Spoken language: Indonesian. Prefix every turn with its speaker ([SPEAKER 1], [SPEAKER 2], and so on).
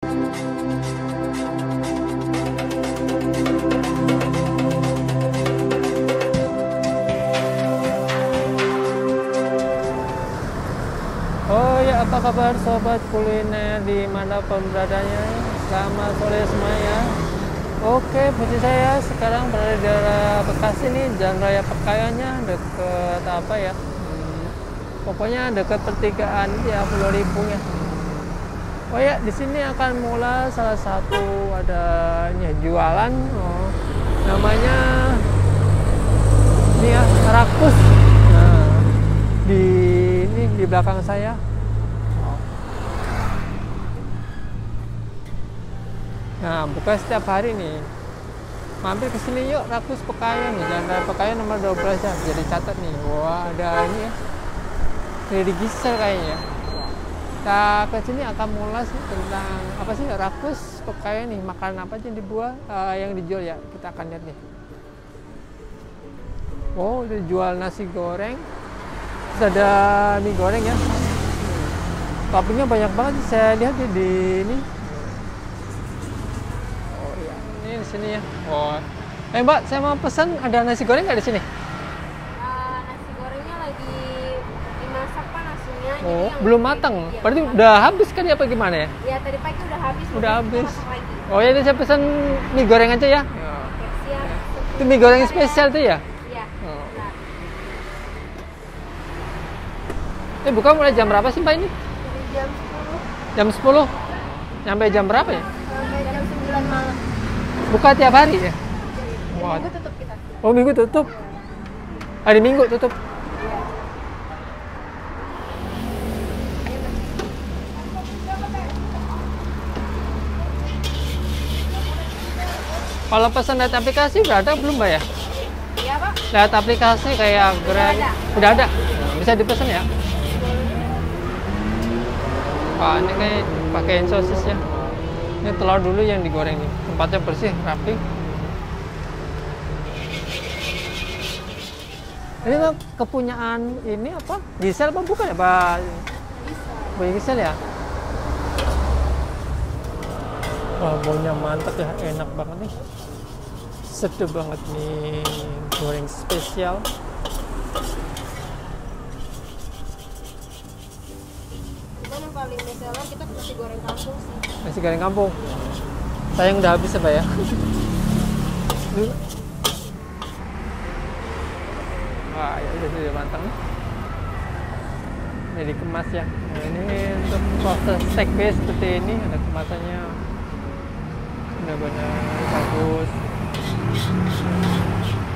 [SPEAKER 1] Oh ya, apa kabar sobat kuliner dimanapun beradanya? Selamat sore semuanya. Oke, posisi saya sekarang berada di daerah Bekasi nih, Jalan Raya Pekayannya, deket apa ya? Pokoknya deket pertigaan ya, Pulau Limpung ya. Oh ya, di sini akan mulai salah satu adanya jualan, namanya ini ya, rakus. Nah, di belakang saya. Nah, buka setiap hari nih. Mampir ke sini yuk, Rakus Pekayan nih, Jalan Raya Pekayan nomor 12 ya. Jadi catat nih. Wah, ada ini ya. Dari Gisel kayaknya. Kita ke sini akan mulas tentang apa sih Rakus Pekayan nih, makanan apa aja yang dibuat, yang dijual ya. Kita akan lihat nih. Oh, udah jual nasi goreng. Terus ada mie goreng ya. Toppingnya banyak banget saya lihat di ini. Oh iya, ini di sini ya. Oh, Mbak, saya mau pesan, ada nasi goreng nggak di sini?
[SPEAKER 2] Nasi gorengnya lagi dimasak Pak nasinya.
[SPEAKER 1] Oh, belum matang.
[SPEAKER 2] Iya,
[SPEAKER 1] Berarti udah habis kan apa gimana ya?
[SPEAKER 2] Ya tadi pagi udah habis.
[SPEAKER 1] Udah habis.
[SPEAKER 2] Masak lagi.
[SPEAKER 1] Oh ya, ini saya pesan mie goreng aja ya.
[SPEAKER 2] Oke, siap.
[SPEAKER 1] Itu mie goreng spesial tuh ya?
[SPEAKER 2] Iya.
[SPEAKER 1] Oh.
[SPEAKER 2] Nah,
[SPEAKER 1] Buka mulai jam berapa sih Mbak ini?
[SPEAKER 2] dari jam 10
[SPEAKER 1] Jam 10? Sampai jam berapa ya?
[SPEAKER 2] sampai jam 9 malam.
[SPEAKER 1] Buka tiap hari ya? Wah.
[SPEAKER 2] Minggu tutup kita.
[SPEAKER 1] Oh, Minggu tutup? Hari Minggu tutup? Kalau pesan lewat aplikasi udah ada belum Mbak ya?
[SPEAKER 2] Iya Pak.
[SPEAKER 1] Lewat aplikasi kayak Grab?
[SPEAKER 2] ada.
[SPEAKER 1] Udah ada? Bisa dipesan ya? Wah, ini kayak pakein sosis ya. Ini telur dulu yang digoreng nih. Tempatnya bersih, rapi. Ini kan kepunyaan ini apa? Gisel apa bukan ya Pak? Bu Gisel ya? Wah, baunya mantap ya, enak banget nih. Sedap banget nih, goreng spesial.
[SPEAKER 2] Cuman yang paling bestseller kita nasi goreng kampung sih.
[SPEAKER 1] Nasi goreng kampung. Sayang udah habis ya Pak ya? Wah, ya sudah matang. Ini dikemas ya. Nah, ini untuk proses steak base seperti ini, ada kemasannya. Benar-benar bagus.